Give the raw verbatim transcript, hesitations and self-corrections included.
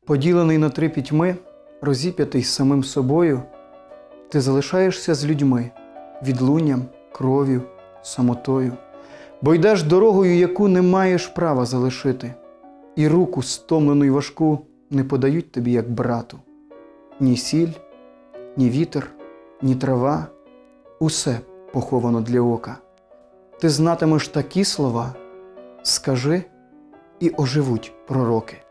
Поділений на три пітьми, розіп'ятий самим собою, ти залишаєшся з людьми, відлунням, кров'ю, самотою, бо йдеш дорогою, яку не маєш права залишити, і руку стомлену й важку не подають тобі, як брату. Ні сіль, ні вітер, ні трава – усе поховано для ока. Ти знатимеш такі слова, скажи, і оживуть пророки.